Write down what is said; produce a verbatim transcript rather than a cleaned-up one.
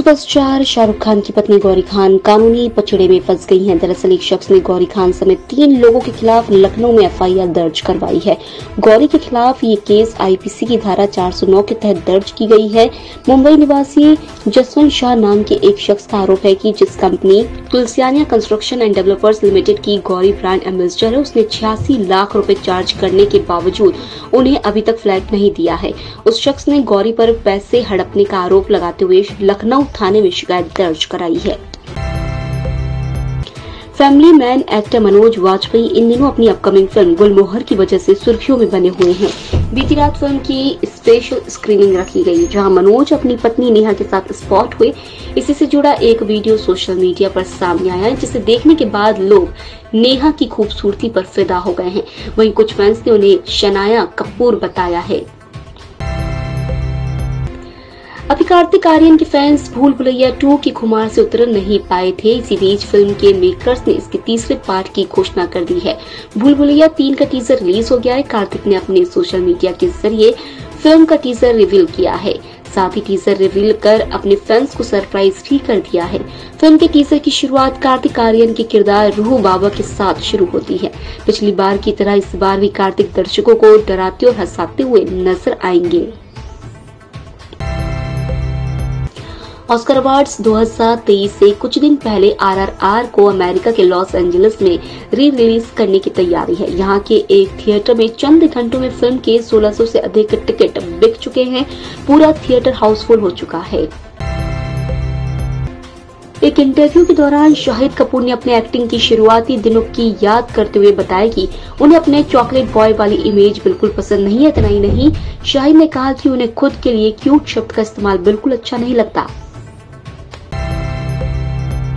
Superstar Shahrukh Khan की पत्नी गौरी खान कानूनी पचड़े में फंस गई हैं। दरअसल एक शख्स ने गौरी खान समेत तीन लोगों के खिलाफ लखनऊ में एफ आई आर दर्ज करवाई है। गौरी के खिलाफ ये केस आई पी सी की धारा चार सौ नौ के तहत दर्ज की गई है। मुंबई निवासी जसवंत शाह नाम के एक शख्स का आरोप है कि जिस company Tulsiania construction and developers limited की गौरी ब्रांड एम्बेसडर है, उसने छियासी लाख रुपए चार्ज करने के बावजूद उन्हें अभी तक फ्लैट नहीं दिया है। उस शख्स ने गौरी पर पैसे हड़पने का आरोप लगाते हुए लखनऊ थाने में शिकायत दर्ज कराई है। Family man actor Manoj Vajpayee इन दिनों अपनी अपकमिंग फिल्म गुलमोहर की वजह से सुर्खियों में बने हुए हैं। बीती रात फिल्म की स्पेशल स्क्रीनिंग रखी गई, जहां मनोज अपनी पत्नी नेहा के साथ स्पॉट हुए। इसी से जुड़ा एक वीडियो सोशल मीडिया पर सामने आया है, जिसे देखने के बाद लोग नेहा की खूबसूरती पर फिदा हो गए हैं। वहीं कुछ फैंस ने उन्हें शनाया कपूर बताया है। अभी कार्तिक आर्यन के फैंस भूल भुलैया टू की खुमार से उतर नहीं पाए थे। इसी बीच फिल्म के मेकर्स ने इसके तीसरे पार्ट की घोषणा कर दी है। भूल भुलैया तीन का टीजर रिलीज हो गया है। कार्तिक ने अपने सोशल मीडिया के जरिए फिल्म का टीजर रिवील किया है। साथ ही टीजर रिवील कर अपने फैंस को सरप्राइज भी कर दिया है। फिल्म के टीजर की शुरुआत कार्तिक आर्यन के किरदार रूह बाबा के साथ शुरू होती है। पिछली बार की तरह इस बार भी कार्तिक दर्शकों को डराते और हंसाते हुए नजर आएंगे। ऑस्कर अवार्ड्स दो हज़ार तेईस से कुछ दिन पहले आर आर आर को अमेरिका के लॉस एंजलिस में री रिलीज करने की तैयारी है। यहाँ के एक थिएटर में चंद घंटों में फिल्म के सोलह सौ से अधिक टिकट बिक चुके हैं। पूरा थिएटर हाउसफुल हो चुका है। एक इंटरव्यू के दौरान शाहिद कपूर ने अपने एक्टिंग की शुरुआती दिनों की याद करते हुए बताया कि उन्हें अपने चॉकलेट बॉय वाली इमेज बिल्कुल पसंद नहीं है। इतना ही नहीं, शाहिद ने कहा कि उन्हें खुद के लिए क्यूट शब्द का इस्तेमाल बिल्कुल अच्छा नहीं लगता।